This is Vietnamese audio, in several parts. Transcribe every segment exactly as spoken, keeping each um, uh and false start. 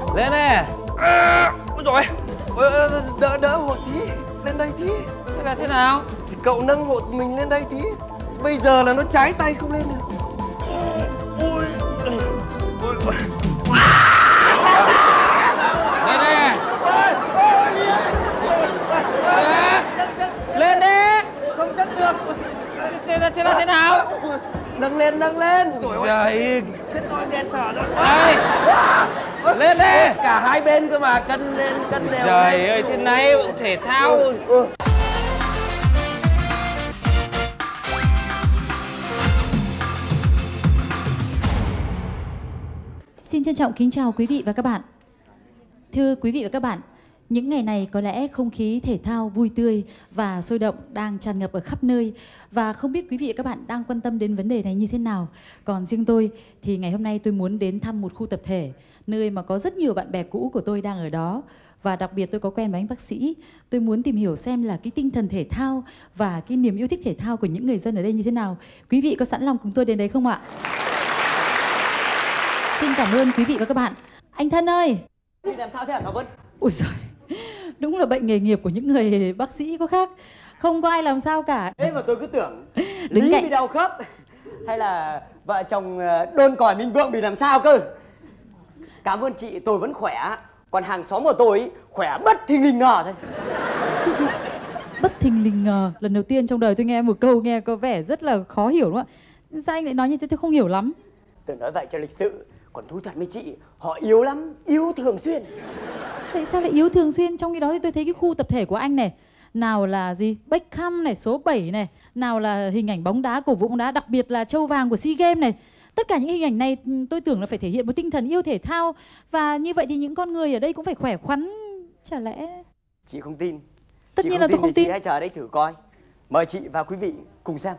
Lên đây. À, ôi rồi. Đỡ đỡ hộ tí. Lên đây tí. Thế là thế nào? Thì cậu nâng hộ mình lên đây tí. Bây giờ là nó trái tay không lên được. Ôi. Ôi. Ôi. Lên đây. Lên đi. Không chắc được. Thế là thế, thế nào? Nâng lên, nâng lên. Trời. Thế tôi lên thở rồi. Đây. Lên đi. Cả hai bên cơ mà, cân lên, cân đều. Trời ơi, thế này cũng thể thao. Ừ. Xin trân trọng kính chào quý vị và các bạn. Thưa quý vị và các bạn, những ngày này có lẽ không khí thể thao vui tươi và sôi động đang tràn ngập ở khắp nơi. Và không biết quý vị và các bạn đang quan tâm đến vấn đề này như thế nào. Còn riêng tôi thì ngày hôm nay tôi muốn đến thăm một khu tập thể, nơi mà có rất nhiều bạn bè cũ của tôi đang ở đó. Và đặc biệt tôi có quen với anh bác sĩ. Tôi muốn tìm hiểu xem là cái tinh thần thể thao và cái niềm yêu thích thể thao của những người dân ở đây như thế nào. Quý vị có sẵn lòng cùng tôi đến đấy không ạ? Xin cảm ơn quý vị và các bạn. Anh Thân ơi! Thì làm sao thế hả Ngọc Vân? Ôi giời, đúng là bệnh nghề nghiệp của những người bác sĩ có khác. Không có ai làm sao cả. Thế mà tôi cứ tưởng Đứng Lý cạnh... bị đau khớp hay là vợ chồng đôn còi Minh Vượng bị làm sao cơ. Cảm ơn chị, tôi vẫn khỏe. Còn hàng xóm của tôi khỏe bất thình lình ngờ thôi. Cái gì? Bất thình lình ngờ. Lần đầu tiên trong đời tôi nghe một câu nghe có vẻ rất là khó hiểu đúng không ạ? Sao anh lại nói như thế tôi không hiểu lắm. Tôi nói vậy cho lịch sự. Còn thú thật với chị, họ yếu lắm, yếu thường xuyên. Tại sao lại yếu thường xuyên? Trong khi đó thì tôi thấy cái khu tập thể của anh này, nào là gì? Beckham này, số bảy này, nào là hình ảnh bóng đá, cổ vũ bóng đá, đặc biệt là châu vàng của SEA Games này. Tất cả những hình ảnh này tôi tưởng là phải thể hiện một tinh thần yêu thể thao. Và như vậy thì những con người ở đây cũng phải khỏe khoắn. Chả lẽ... Chị không tin. Tất chị nhiên không là tin tôi không thì tin. Chị hãy chờ đây thử coi. Mời chị và quý vị cùng xem.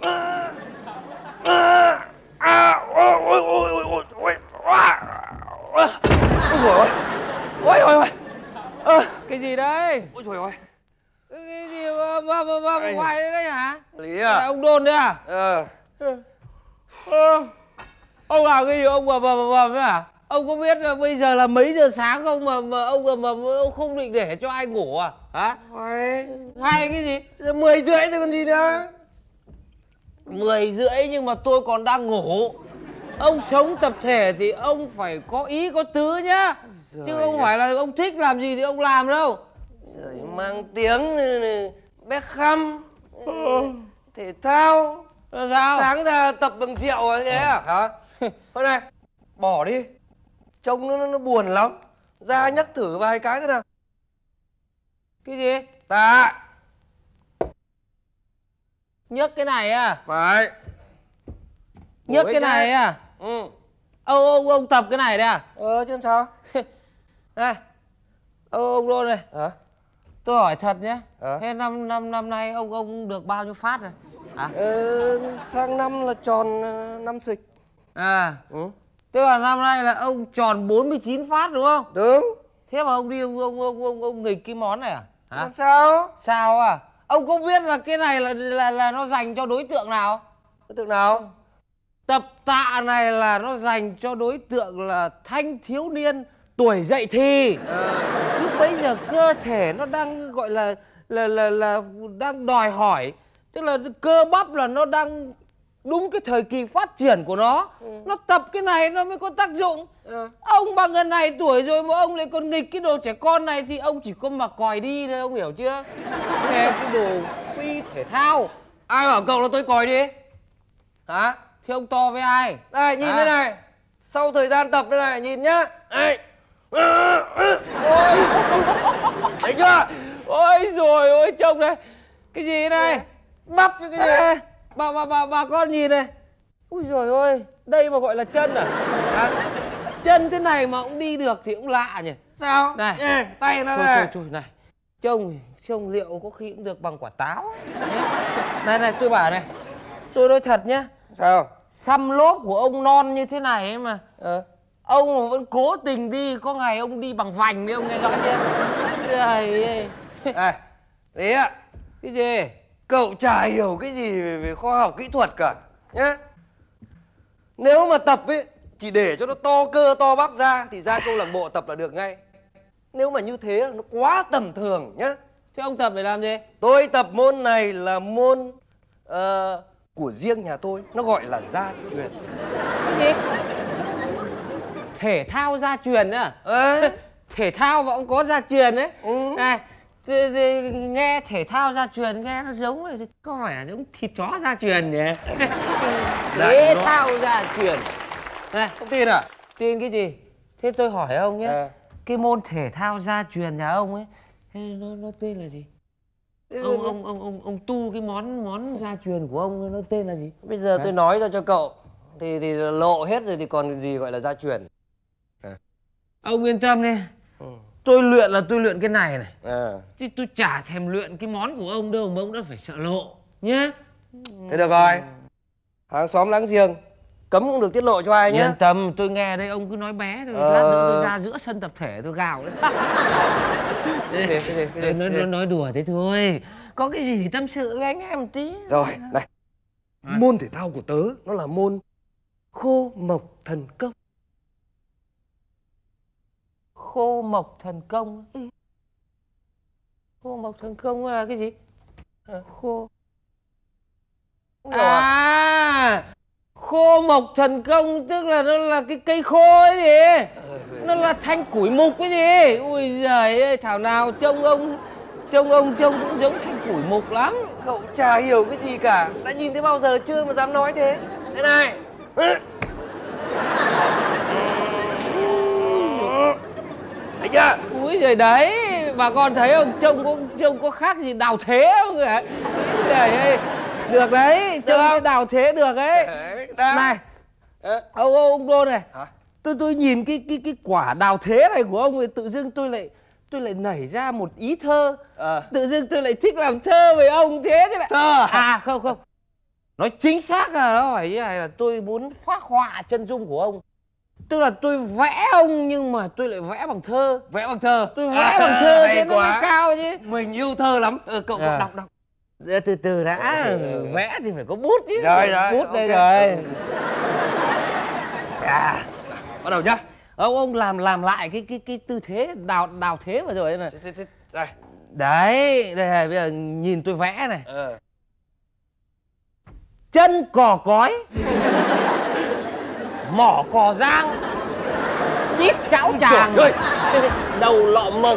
Ôi ôi ôi ôi ôi ôi ôi ôi ôi ôi Cái gì đây? ôi trời ơi. Cái gì mà mà mà, mà ngoài đây đấy hả? Lý À, à? ông Đôn đấy à? Ờ. Ờ. Ông làm cái gì ông mà mà mà mà hả? Ông có biết là bây giờ là mấy giờ sáng không mà mà ông mà, mà ông không định để cho ai ngủ à? Hả? Hay. Hay cái gì? Giờ mười rưỡi rồi còn gì nữa. Mười rưỡi nhưng mà tôi còn đang ngủ. Ông sống tập thể thì ông phải có ý có tứ nhá. Rồi chứ không phải là ông thích làm gì thì ông làm đâu. Rồi mang tiếng Beckham, thể thao. Là sao? Sáng ra tập bằng rượu à thế à? Hả? Thôi này, bỏ đi. Trông nó, nó buồn lắm. Ra nhắc thử vài cái thế nào. Cái gì? Tạ. Nhấc cái này à? Phải. Nhấc cái này à? Ừ. Ông, ông, ông tập cái này đấy à? Ờ chứ sao? Đây. Ông, ông Đôn này. Hả? Tôi hỏi thật nhé. Hả? Thế năm năm năm nay ông ông được bao nhiêu phát rồi? Hả? Ờ, sang năm là tròn năm xịch. À. Ừ. Tức là năm nay là ông tròn bốn mươi chín phát đúng không? Đúng. Thế mà ông đi ông ông ông ông, ông nghịch cái món này à? Hả? Làm sao? Sao à? Ông có biết là cái này là là là nó dành cho đối tượng nào? Đối tượng nào? Tập tạ này là nó dành cho đối tượng là thanh thiếu niên tuổi dậy thì. À. Lúc bấy giờ cơ thể nó đang gọi là là là là đang đòi hỏi, tức là cơ bắp là nó đang đúng cái thời kỳ phát triển của nó. Ừ. Nó tập cái này nó mới có tác dụng. À. Ông bằng gần này tuổi rồi mà ông lại còn nghịch cái đồ trẻ con này thì ông chỉ có mà còi đi thôi, ông hiểu chưa? Nghe cái đồ phi thể thao. Ai bảo cậu là tôi còi đi? Hả? Thì ông to với ai? Đây, nhìn à. đây này. Sau thời gian tập đây này, nhìn nhá. Đây. Ôi. Thấy chưa? Ôi rồi ôi trông đây. Cái gì này? Bắp cái gì? À, bà, bà, bà, bà con nhìn này. Ui giời ơi, đây mà gọi là chân à? À? Chân thế này mà cũng đi được thì cũng lạ nhỉ? Sao? Này, Ê, tay nó thôi, này. thôi, thôi, này. Trông, trông liệu có khi cũng được bằng quả táo. Này, này, tôi bảo này. Tôi nói thật nhá. Sao? Xăm lốp của ông non như thế này ấy mà. Ờ. Ông mà vẫn cố tình đi, có ngày ông đi bằng vành đấy, ông nghe rõ chưa? Trời ơi. Này, Lý ạ. Cái gì? Cậu chả hiểu cái gì về, về khoa học kỹ thuật cả. Nhá. Nếu mà tập ấy, Chỉ để cho nó to cơ to bắp ra thì ra câu lạc bộ tập là được ngay. Nếu mà như thế nó quá tầm thường nhá. Thế ông tập để làm gì? Tôi tập môn này là môn uh, của riêng nhà tôi. Nó gọi là gia truyền. Cái gì? Thể thao gia truyền á? Ê. Thể thao mà ông có gia truyền đấy. Ừ. Này, thì, thì, nghe thể thao gia truyền nghe nó giống rồi, có vẻ giống thịt chó gia truyền nhỉ? Thể thao gia truyền. Này, Không tin à? tin cái gì? Thế tôi hỏi ông nhé, À. cái môn thể thao gia truyền nhà ông ấy, nó, nó tên là gì? Ông ông ông ông ông tu cái món món gia truyền của ông nó tên là gì? Bây giờ Hả? tôi nói ra cho cậu thì thì lộ hết rồi thì còn gì gọi là gia truyền. Ông yên tâm đi. Ừ. Tôi luyện là tôi luyện cái này này. À. Chứ tôi chả thèm luyện cái món của ông đâu mà ông đã phải sợ lộ nhé. Thế được rồi. Hàng xóm láng giềng cấm không được tiết lộ cho ai nhé. Yên tâm, tôi nghe đây ông cứ nói bé thôi, Ờ. lát nữa tôi ra giữa sân tập thể tôi gào đấy. Cái gì, cái gì, cái gì, nói, cái gì? nói nói đùa thế thôi. Có cái gì thì tâm sự với anh em một tí. Rồi, này. À. Môn thể thao của tớ nó là môn khô mộc thần công. Khô mộc thần công. Ừ. Khô mộc thần công là cái gì? À. Khô. Không hiểu à? À, khô mộc thần công tức là nó là cái cây khô ấy gì? Nó là thanh củi mục cái gì? Ui giời ơi, thảo nào trông ông trông ông trông cũng giống thanh củi mục lắm. Cậu chả hiểu cái gì cả. Đã nhìn thấy bao giờ chưa mà dám nói thế? Thế này. Thấy chưa? Ui giời đấy, bà con thấy không? Trông có trông có khác gì Đào Thế không hả? Ui giời ơi, được đấy, trông cái Đào Thế được ấy. Đã. Này, Ê. ông ông, ông Đôn này. Hả? Tôi tôi nhìn cái cái cái quả Đào Thế này của ông thì tự dưng tôi lại tôi lại nảy ra một ý thơ. Ờ. Tự dưng tôi lại thích làm thơ với ông thế thế lại. Thơ à? À không không. Nói chính xác là nó phải như này, là tôi muốn phác họa chân dung của ông. Tức là tôi vẽ ông nhưng mà tôi lại vẽ bằng thơ. Vẽ bằng thơ. Tôi vẽ bằng thơ thế nó mới quá. cao chứ. Mình yêu thơ lắm. Ừ, cậu, cậu À. đọc đọc. Dạ, từ từ đã, Ừ. vẽ thì phải có bút chứ. Rồi, rồi, Bút đây ok. rồi. Ừ. À. Bắt đầu nhá. Ông ông làm làm lại cái cái cái tư thế đào đào thế vừa rồi này. Thế, thế, thế, đây. Đấy, đây này, bây giờ nhìn tôi vẽ này. Ờ. Chân cò cói, mỏ cò giang, đít cháo tràng, Trời đầu lọ mộc.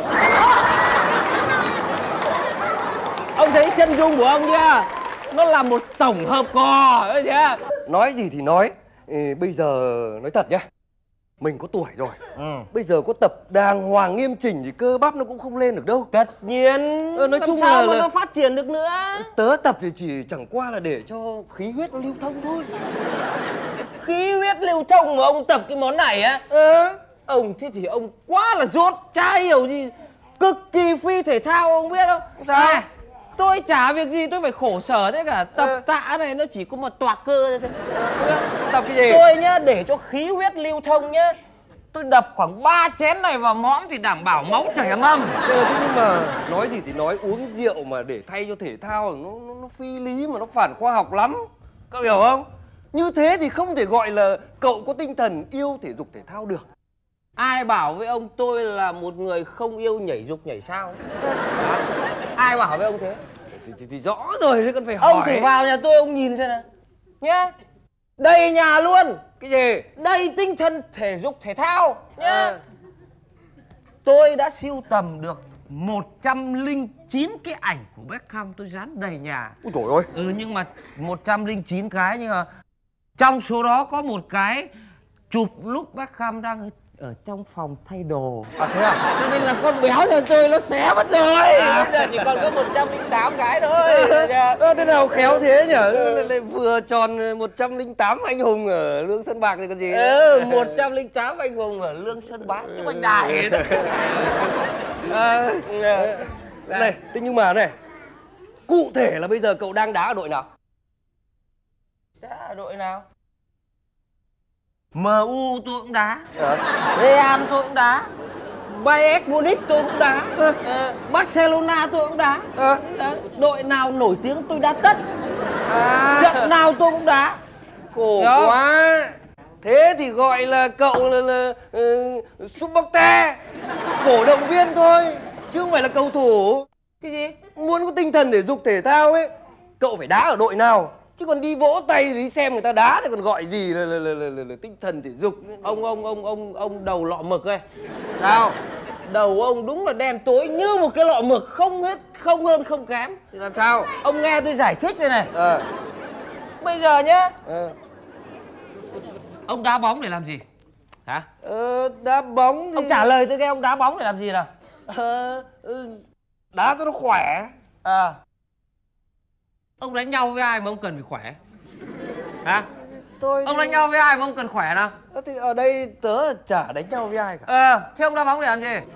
Ông thấy chân dung của ông chưa? Nó là một tổng hợp cò, thấy chưa? Nói gì thì nói. Ừ, bây giờ nói thật nhá. Mình có tuổi rồi. Ừ. Bây giờ có tập đàng hoàng nghiêm chỉnh thì cơ bắp nó cũng không lên được đâu. Tất nhiên. Ờ, nói làm chung sao là- mà là- nó phát triển được nữa. Tớ tập thì chỉ chẳng qua là để cho khí huyết nó lưu thông thôi. Khí huyết lưu thông mà ông tập cái món này á? Ờ. Ông thế thì ông quá là dốt, chả hiểu gì. Cực kỳ phi thể thao ông biết không? Sao? Này, tôi chả việc gì tôi phải khổ sở thế cả. Tập Ờ. tạ này nó chỉ có một toạc cơ thôi. Tập cái gì? Tôi nhá, để cho khí huyết lưu thông nhá, tôi đập khoảng ba chén này vào mõm thì đảm bảo máu chảy ầm ầm. Ờ, thế nhưng mà nói gì thì nói, uống rượu mà để thay cho thể thao nó, nó, nó phi lý mà nó phản khoa học lắm. Cậu hiểu không? Như thế thì không thể gọi là cậu có tinh thần yêu thể dục thể thao được. Ai bảo với ông tôi là một người không yêu nhảy dục nhảy sao? Hả? Ai bảo với ông thế? Thì, thì, thì rõ rồi, thế cần phải hỏi. Ông thử vào nhà tôi ông nhìn xem nào nhá. Đầy nhà luôn. Cái gì? Đầy tinh thần thể dục thể thao nhá. À. Tôi đã sưu tầm được một trăm lẻ chín cái ảnh của Beckham tôi dán đầy nhà. Ôi trời ơi. Ừ, nhưng mà một trăm lẻ chín cái, nhưng mà trong số đó có một cái chụp lúc Beckham đang ở trong phòng thay đồ. À thế à? Cho nên là con béo nhà tôi nó xé mất rồi. Bây giờ chỉ còn có một trăm lẻ tám cái thôi. Ơ, thế nào khéo thế nhở? Lại, lại vừa tròn một trăm lẻ tám anh hùng ở Lương Sơn Bạc thì còn gì. Ừ, một trăm lẻ tám anh hùng ở Lương Sơn Bác chúc anh Đài đó. À, này, thế nhưng mà này, cụ thể là bây giờ cậu đang đá ở đội nào? Đá ở đội nào? em u tôi cũng đá, À. Real tôi cũng đá, Bayern Munich tôi cũng đá, À. ờ, Barcelona tôi cũng đá. À. Đấy, đội nào nổi tiếng tôi đá tất, À. trận nào tôi cũng đá. Khổ Đó. quá. Thế thì gọi là cậu là, là uh, supporter, cổ động viên thôi, chứ không phải là cầu thủ. Cái gì? Muốn có tinh thần thể dục thể thao ấy, cậu phải đá ở đội nào. Chứ còn đi vỗ tay đi xem người ta đá thì còn gọi gì là, là, là, là, là, là tinh thần thể dục. Ông ông ông ông ông đầu lọ mực ấy. Sao? Đầu ông đúng là đen tối như một cái lọ mực, không hết không hơn không kém. Thì làm sao? Ông nghe tôi giải thích đây này. Ờ. Bây giờ nhá, Ờ. ông đá bóng để làm gì? Hả? Ờ, đá bóng thì... Ông trả lời tôi nghe, ông đá bóng để làm gì nào? Ờ, đá cho nó khỏe. À. Ông đánh nhau với ai mà ông cần phải khỏe? Hả? Tôi Ông thì... đánh nhau với ai mà ông cần khỏe nào? Ờ, thì ở đây tớ chả đánh nhau với ai cả. Ờ, thế ông đá bóng để làm gì?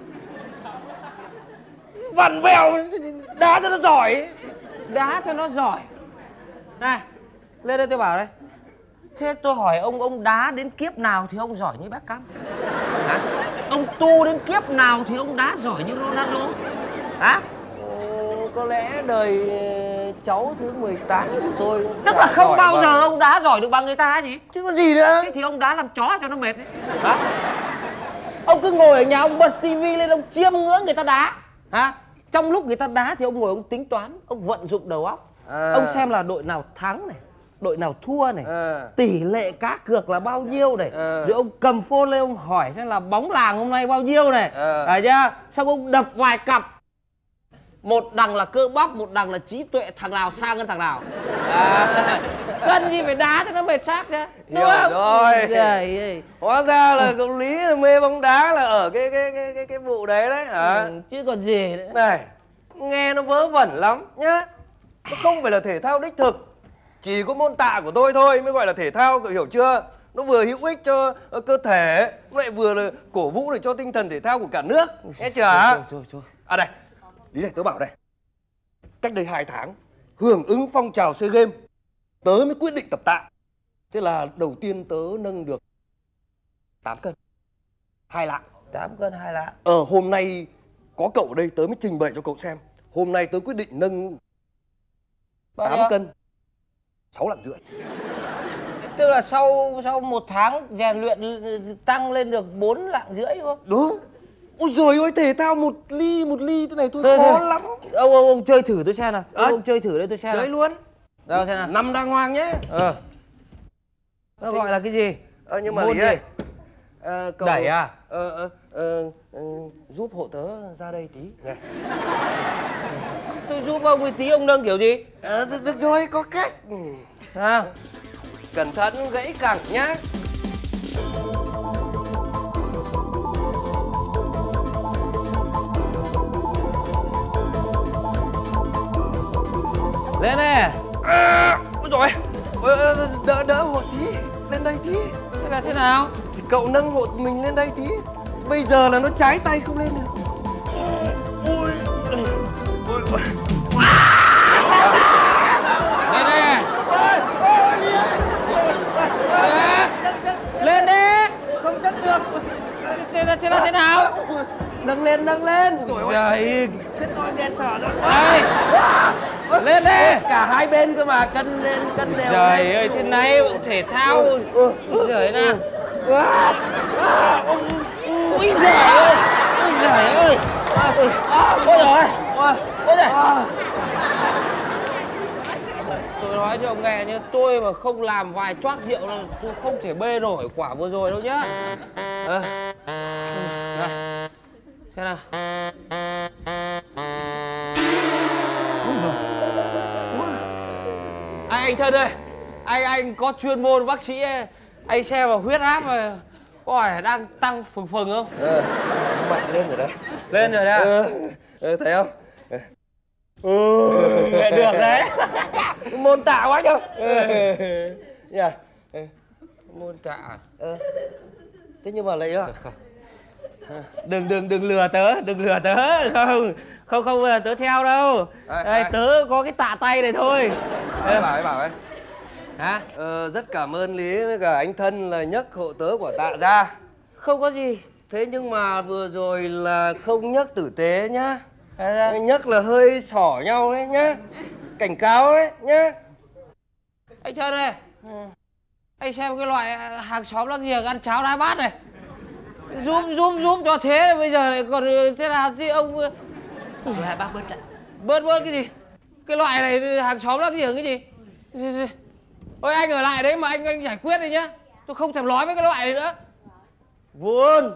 Vặn vẹo, đá cho nó giỏi. Đá cho nó giỏi. Này, lên đây tôi bảo đây. Thế tôi hỏi ông, ông đá đến kiếp nào thì ông giỏi như Beckham? Hả? Ông tu đến kiếp nào thì ông đá giỏi như Ronaldo? Hả? Ờ, có lẽ đời cháu thứ mười tám của tôi Tức là không bao bằng. giờ ông đá giỏi được bằng người ta gì? Chứ còn gì nữa. Thế thì ông đá làm chó cho nó mệt đấy. Hả? Ông cứ ngồi ở nhà ông bật tivi lên ông chiêm ngưỡng người ta đá. Hả? Trong lúc người ta đá thì ông ngồi ông tính toán, ông vận dụng đầu óc. À. Ông xem là đội nào thắng này, đội nào thua này, à. tỷ lệ cá cược là bao nhiêu này, à. rồi ông cầm phone lên ông hỏi xem là bóng làng hôm nay bao nhiêu này, à. Đấy chưa? Xong ông đập vài cặp. Một đằng là cơ bắp, một đằng là trí tuệ, thằng nào sang hơn thằng nào. À, cần gì phải đá cho nó mệt xác chứ. Đúng không? Rồi. Trời. Hóa ra là cậu Lý mê bóng đá là ở cái cái cái cái, cái vụ đấy đấy hả? Ừ, chứ còn gì nữa. Này, nghe nó vớ vẩn lắm nhá. Nó không phải là thể thao đích thực. Chỉ có môn tạ của tôi thôi mới gọi là thể thao, cậu hiểu chưa? Nó vừa hữu ích cho uh, cơ thể, nó lại vừa là cổ vũ để cho tinh thần thể thao của cả nước. Nghe chưa hả? Thôi, thôi, thôi. À đây, Lý này tớ bảo đây. Cách đây hai tháng, hưởng ứng phong trào SEA Games, tớ mới quyết định tập tạ. Thế là đầu tiên tớ nâng được tám cân, hai lạng. tám cân hai lạng. Ờ, hôm nay có cậu ở đây tớ mới trình bày cho cậu xem. Hôm nay tớ quyết định nâng tám cân, sáu lạng rưỡi. Tức là sau sau một tháng rèn luyện tăng lên được bốn lạng rưỡi đúng không? Đúng. Ôi giời ơi, thể thao một ly một ly thế này thôi, thôi khó thôi. lắm. Ông, ông ông chơi thử tôi xem nào. Ông, À, ông chơi thử đây tôi xem chơi nào. luôn. Đâu xem nào. Nằm đàng hoàng nhé. Ờ. Nó gọi là cái gì? Ờ, nhưng mà Môn Lý gì? ơi, ờ, cậu... Đẩy à? Ờ, ờ, ờ, ờ, giúp hộ tớ ra đây tí. Này. Tôi giúp ông một tí, ông nâng kiểu gì? Ờ, được, được rồi, có cách. À. Cẩn thận gãy cẳng nhá. Lên nè. À, ôi rồi, đỡ đỡ hộ tí, lên đây tí. Thế là thế nào? Thì cậu nâng hộ mình lên đây tí. Bây giờ là nó trái tay không lên được. Ôi, ôi, ôi. Lên nè. Lên đi. Không chất được. Thế là thế là thế nào? Nâng lên, nâng lên. Trời. Chết tôi đèn thở rồi. Đây. Lên đi. Cả hai bên cơ mà, cân lên, cân đều. Trời ơi, thế này thể thao. Ôi giời nè. Ôi giời ơi. Ôi giời ơi. Ôi giời. Ôi giời. Tôi nói cho ông nghe nhé, tôi mà không làm vài choác rượu là tôi không thể bê nổi quả vừa rồi đâu nhá. À. Này. Xem nào. Anh anh thân ơi, anh anh có chuyên môn bác sĩ ấy. Anh xem vào huyết áp mà có phải đang tăng phừng phừng không? Ờ, mạnh lên rồi đấy. Lên rồi đấy. Ờ, ờ, thấy không? Ừ, được đấy. Môn tạ quá nhá. Nhỉ? Môn tạ. Ờ. Thế nhưng mà lấy à? Đừng đừng đừng lừa tớ, đừng lừa tớ. Không, không không là tớ theo đâu. Ai, đây ai? Tớ có cái tạ tay này thôi. Ê, bảo ấy, bảo ấy. Hả? Ờ, rất cảm ơn Lý với cả anh Thân là nhấc hộ tớ của tạ ra. Không có gì. Thế nhưng mà vừa rồi là không nhấc tử tế nhá. À, Nhấc là hơi xỏ nhau đấy nhá. Cảnh cáo đấy nhá. anh Thân ơi. Anh xem cái loại hàng xóm láng giềng ăn cháo đá bát này. Giúp giúp giúp cho thế bây giờ lại còn thế nào chứ ông. Rồi hai bác bớt lại. Bớt bớt cái gì? Cái loại này hàng xóm láng giềng cái gì? Ôi anh ở lại đấy mà anh anh giải quyết đi nhá. Tôi không thèm nói với cái loại này nữa. Vườn.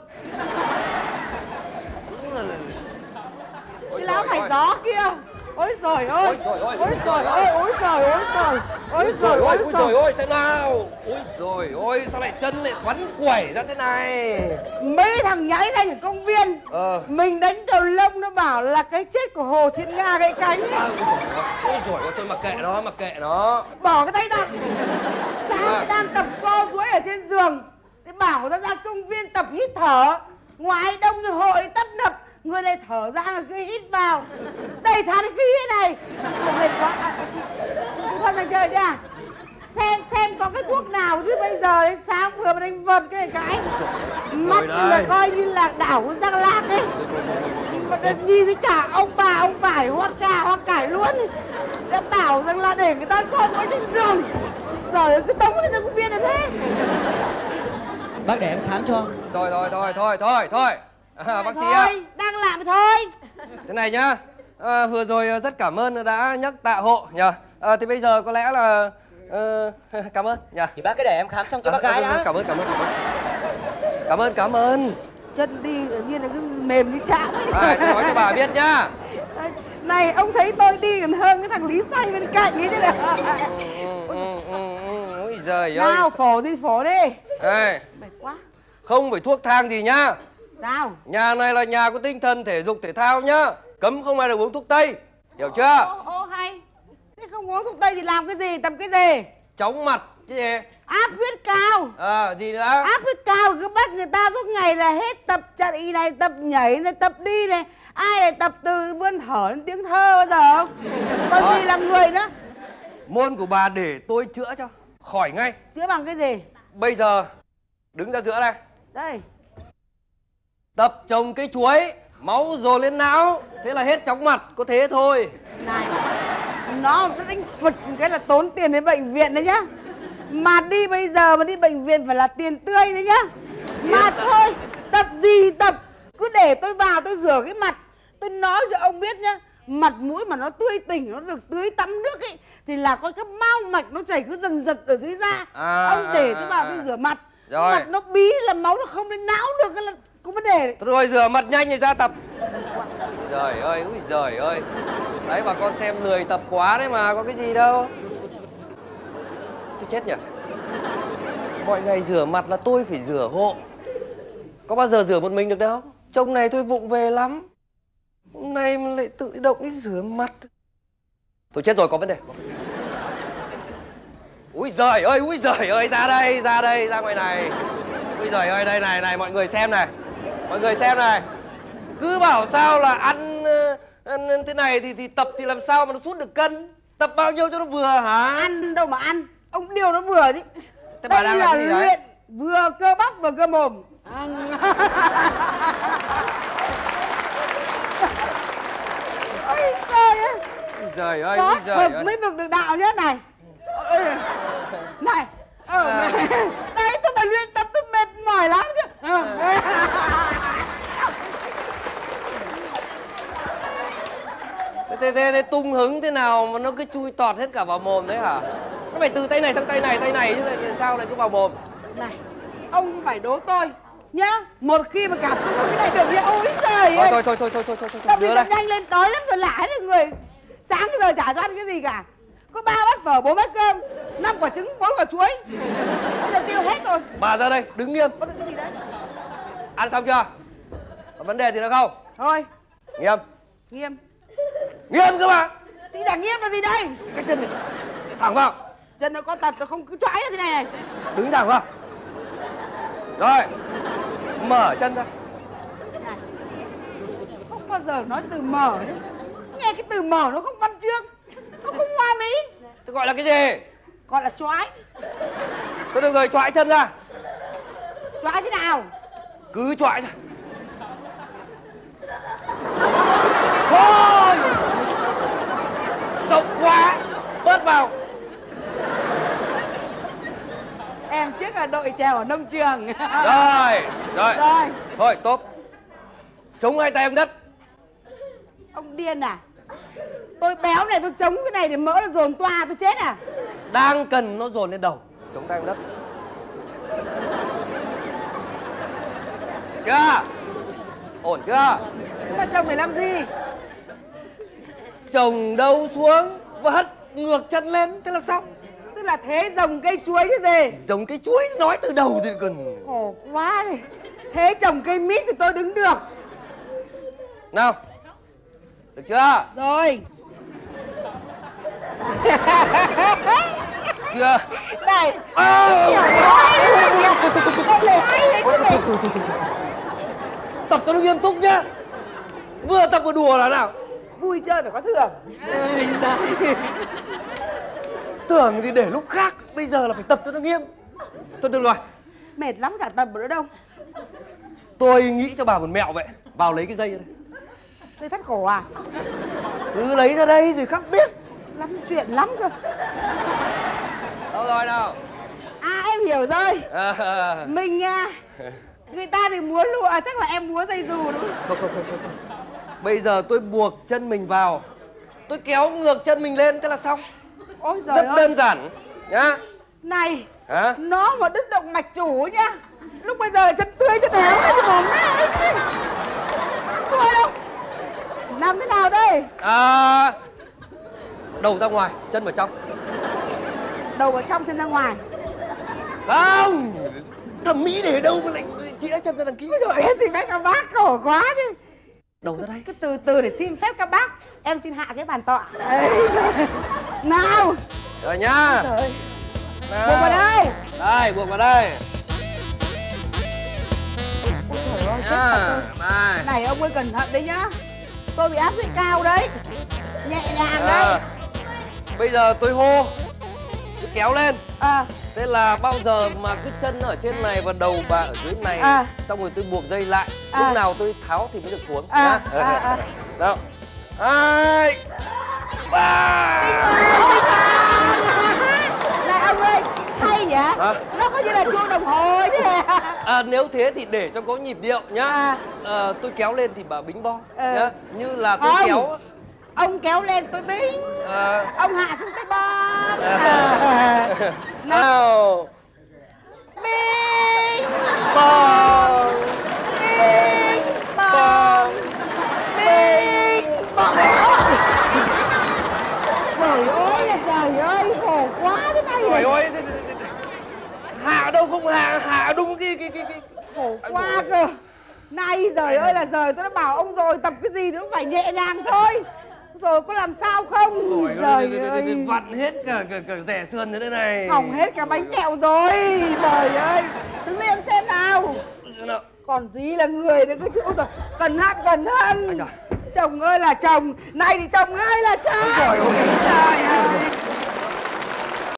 Cái lão thầy gió kia. Ôi giời ơi. Ôi giời ơi. Ôi giời ơi. Ôi giời ôi giời. Ôi giời ôi. Ôi giời ơi, xem nào. Ôi giời ơi, sao lại chân lại xoắn quẩy ra thế này? Mấy thằng nhảy ra ở công viên. Ờ. Mình đánh cầu lông nó bảo là cái chết của Hồ Thiên Nga gãy cánh. Ôi giời ơi, tôi mặc kệ nó, mặc kệ nó. Bỏ cái tay ra. Sáng À. đang tập co duỗi ở trên giường. Để bảo nó ra công viên tập hít thở. Ngoài đông rồi hội tấp nập. Người này thở ra rồi cứ hít vào. Đầy thán khí thế này. Không mệt quá. À, chú thân đang chơi nha. Xem xem có cái thuốc nào chứ bây giờ đến sáng vừa mà đánh vợt cái cái mắt là coi như là đảo Giang Lạc ấy. Mà nhìn thấy cả ông bà ông phải hoa cà hoa cải luôn. Đã bảo rằng là để người ta con ở trên giường. Trời ơi cứ tống lên công viên là thế. Bác để em khám cho. Thôi thôi thôi thôi thôi thôi. À, bác sĩ thôi, ạ. đang làm thôi. Thế này nhá. À, vừa rồi rất cảm ơn đã nhắc tạ hộ nhờ. À, thì bây giờ có lẽ là uh, cảm ơn nhờ. Thì bác cứ để em khám xong cho À, bác gái đã. Cảm ơn cảm ơn cảm ơn. Cảm ơn cảm ơn. Chân đi tự nhiên là cứ mềm như chạm ấy. À, tôi nói cho bà biết nhá. Này ông thấy tôi đi còn hơn cái thằng Lý Say bên cạnh ấy chứ nào. Ừ, ừ, ừ, ừ. Ôi giời ơi. Nào phổ đi phổ đi. Ê, Mệt quá. không phải thuốc thang gì nhá. Sao? Nhà này là nhà có tinh thần thể dục thể thao nhá. Cấm không ai được uống thuốc tây. Hiểu chưa? Ô, ô hay. Thế không uống thuốc tây thì làm cái gì? Tập cái gì? Chóng mặt cái gì? Áp huyết cao. À gì nữa? Áp huyết cao cứ bắt người ta suốt ngày là hết tập chạy này, tập nhảy này, tập đi này. Ai lại tập từ vươn thở đến tiếng thơ bao giờ không? Còn gì làm người nữa? Môn của bà để tôi chữa cho. Khỏi ngay. Chữa bằng cái gì? Bây giờ đứng ra giữa đây. Đây. Tập trồng cây chuối. Máu dồn lên não. Thế là hết chóng mặt. Có thế thôi. Này, nó nó đánh phật cái là tốn tiền đến bệnh viện đấy nhá. Mà đi bây giờ mà đi bệnh viện phải là tiền tươi đấy nhá. Mà thôi, tập gì tập. Cứ để tôi vào tôi rửa cái mặt. Tôi nói cho ông biết nhá. Mặt mũi mà nó tươi tỉnh, nó được tưới tắm nước ấy thì là có cái mau mạch nó chảy cứ dần dần ở dưới da. À, ông để à, tôi vào à. tôi rửa mặt. Rồi. Mặt nó bí là máu nó không đến não được là có vấn đề đấy. Rồi rửa mặt nhanh thì ra tập. Trời ơi, úi giời ơi. Đấy bà con xem lười tập quá đấy mà, có cái gì đâu. Tôi chết nhỉ. Mọi ngày rửa mặt là tôi phải rửa hộ. Có bao giờ rửa một mình được đâu. Trông này tôi vụng về lắm. Hôm nay mà lại tự động đi rửa mặt. Tôi chết rồi, có vấn đề. Úi giời ơi, úi giời ơi, ra đây, ra đây, ra ngoài này. Úi giời ơi, đây này, này, mọi người xem này. Mọi người xem này. Cứ bảo sao là ăn, ăn thế này thì thì tập thì làm sao mà nó sút được cân. Tập bao nhiêu cho nó vừa hả? Ăn đâu mà ăn. Ông điều nó vừa chứ. Thế bà đây đang là làm gì đấy? luyện vừa cơ bắp vừa cơ mồm. Ăn. Ôi trời ơi. Úi giời ơi, Có úi giời vực ơi. mới vực được đạo nhá này. Ôi, này. Ờ, À. đấy tôi phải luyện tập tôi mệt mỏi lắm chứ. Ờ. Thế, thế, thế tung hứng thế nào mà nó cứ chui tọt hết cả vào mồm đấy hả? Nó phải từ tay này sang tay này, tay này chứ lại sao lại cứ vào mồm? Này, ông phải đố tôi nhá. Một khi mà cảm xúc cái này được thì ôi trời ơi. Thôi thôi thôi thôi thôi thôi thôi Tập đi đưa tập đây. nhanh lên, đói lắm rồi lãi đấy người. Sáng bây giờ chả cho ăn cái gì cả. Có ba bát phở, bốn bát cơm, năm quả trứng, bốn quả chuối. Bây giờ tiêu hết rồi. Bà ra đây, đứng nghiêm. Có được cái gì đấy? Ăn xong chưa? Có vấn đề gì nữa không? Thôi, Nghiêm. nghiêm. Nghiêm cơ mà. Thì đã nghiêm là gì đây? Cái chân này thẳng vào. Chân nó có tật nó không cứ choái ra thế này này. Đứng thẳng vào. Rồi. Mở chân ra. Này, không bao giờ nói từ mở đấy. Nghe cái từ mở nó không văn chương. Nó không hoa mỹ. Tôi gọi là cái gì? Gọi là choái. Tôi được rồi, choại chân ra. Choái thế nào? Cứ choại ra. Thôi. Rộng quá. Bớt vào. Em trước là đội trèo ở nông trường. Rồi, rồi. Rồi. Thôi, tốt. Chống hai tay ông đất. Ông điên à? Tôi béo này tôi chống cái này để mỡ nó dồn toa tôi chết à? Đang cần nó dồn lên đầu. Chống tay ông đất. Chưa? Ổn chưa? Mà chồng để làm gì? Chồng đầu xuống và hất ngược chân lên, thế là xong. Tức là thế dòng cây chuối chứ gì? Giống cái chuối nói từ đầu thì cần. Khổ quá đi. Thế trồng cây mít thì tôi đứng được. Nào. Được chưa? Rồi. Chưa? Này. À. Tập cho nó nghiêm túc nhá. Vừa tập vừa đùa là nào. Vui chơi phải có thưởng. Tưởng thì để lúc khác, bây giờ là phải tập cho nó nghiêm. Thôi được rồi. Mệt lắm cả tập nữa đâu. Tôi nghĩ cho bà một mẹo vậy. Vào lấy cái dây ra đây. Dây thắt cổ à? Cứ lấy ra đây rồi khắc biết. Lắm chuyện lắm cơ. Đâu rồi nào. À em hiểu rồi. À. Mình à, người ta thì múa lụa, à, chắc là em múa dây dù đúng không? Không, không, không, không. Bây giờ tôi buộc chân mình vào. Tôi kéo ngược chân mình lên, thế là xong. Ôi giời Rất ơi. đơn giản nhá. Này. Hả? Nó mà đứt động mạch chủ nhá. Lúc bây giờ chân tươi chân héo đấy thì mồm mẹ đấy chứ. Thôi đâu. Làm thế nào đây? À, đầu ra ngoài, chân vào trong. Đầu vào trong, chân ra ngoài. Không, thẩm mỹ để đâu mà lại chị đã chân ra đằng kia. Rồi em xin phép các bác, khổ quá chứ. Đầu ra đây. Cứ từ từ để xin phép các bác. Em xin hạ cái bàn tọa. Nào. Rồi nhá. Trời. Buộc vào đây. Đây, buộc vào đây. Ôi trời ơi, chết Nhá, thật tôi. này. Này ông ơi cẩn thận đấy nhá. Tôi bị áp huyết cao đấy. Nhẹ nhàng À, đấy. bây giờ tôi hô, tôi kéo lên. À. Thế là bao giờ mà cứ chân ở trên này và đầu bà ở dưới này, À. xong rồi tôi buộc dây lại. À. Lúc nào tôi tháo thì mới được xuống. À, nhá. à, à. Nào. Hai, ba. Này ông ơi, hay nhỉ? Hả? Nó có như là chuông đồng hồ chứ. À, nếu thế thì để cho có nhịp điệu nhá. À. À, tôi kéo lên thì bà bính bo Ừ. nhá. Như là tôi Không. kéo. Ông kéo lên tôi bính. À. Ông hạ xuống tôi bom. À. À. Nào. Bính Bom. bính bom bính bom. Trời ơi là trời ơi, khổ quá thế này. Trời ơi, hạ đâu không hạ, hạ đúng cái cái cái cái Khổ quá cơ. Này giời ơi là giời, tôi đã bảo ông rồi, tập cái gì nó phải nhẹ nhàng thôi. Rồi có làm sao không? Trời ơi, vặn hết cả cả, cả rẻ sườn như thế này. hỏng hết cả bánh kẹo rồi. Trời ơi, đứng lên em xem nào. Còn gì là người nữa cứ chịu rồi. Cẩn thận, cẩn thận. Chồng ơi là chồng, này thì chồng ơi là chồng. Trời ơi. Trời ơi.